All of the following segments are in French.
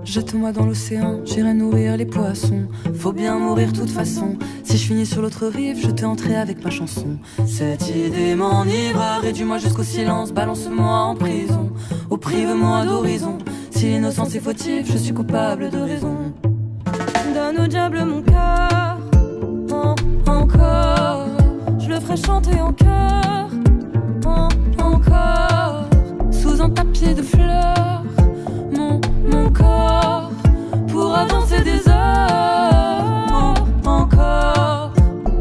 Jette-moi dans l'océan, j'irai nourrir les poissons. Faut bien mourir toute façon. Si je finis sur l'autre rive, je t'ai entré avec ma chanson. Cette idée m'enivre, réduis-moi jusqu'au silence. Balance-moi en prison, ou prive-moi d'horizon. Si l'innocence est fautive, je suis coupable de raison. Donne au diable mon cœur, encore. Je le ferai chanter en chœur, encore. Sous un tapis de fleurs, mon corps, pour avancer des heures, encore.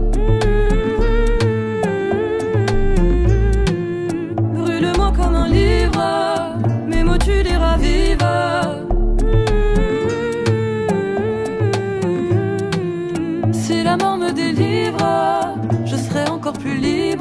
Brûle-moi comme un livre, mes mots tu les ravives. Si la mort me délivre, je serai encore plus libre.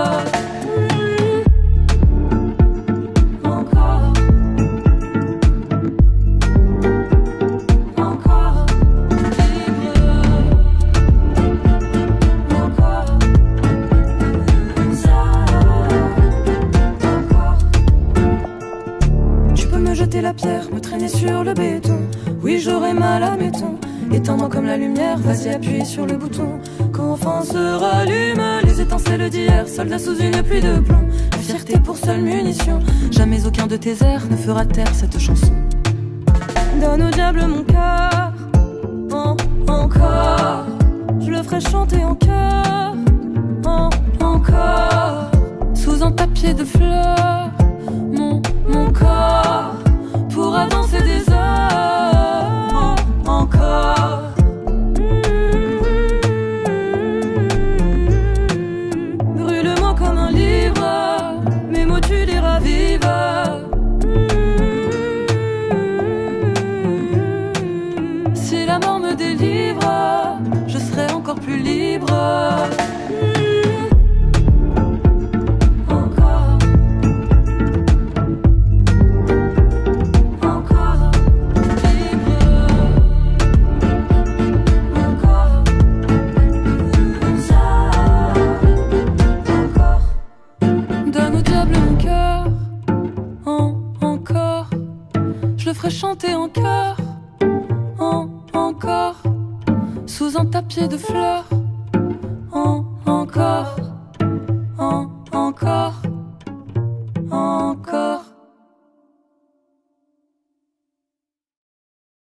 Jeter la pierre, me traîner sur le béton. Oui, j'aurai mal, admettons. Éteins-moi comme la lumière, vas-y appuie sur le bouton. Quand enfin se rallument les étincelles d'hier, soldats sous une pluie de plomb. La fierté pour seule munition, jamais aucun de tes airs ne fera taire cette chanson. Donne au diable mon cœur, encore. Je le ferai chanter en chœur, encore. Sous un tapis de fleurs, mon corps, pour avancer des heures, encore. Brûle-moi comme un livre, mes mots tu les ravives. Si la mort me délivre, je serai encore plus libre. Je le ferai chanter en chœur, encore, sous un tapis de fleurs.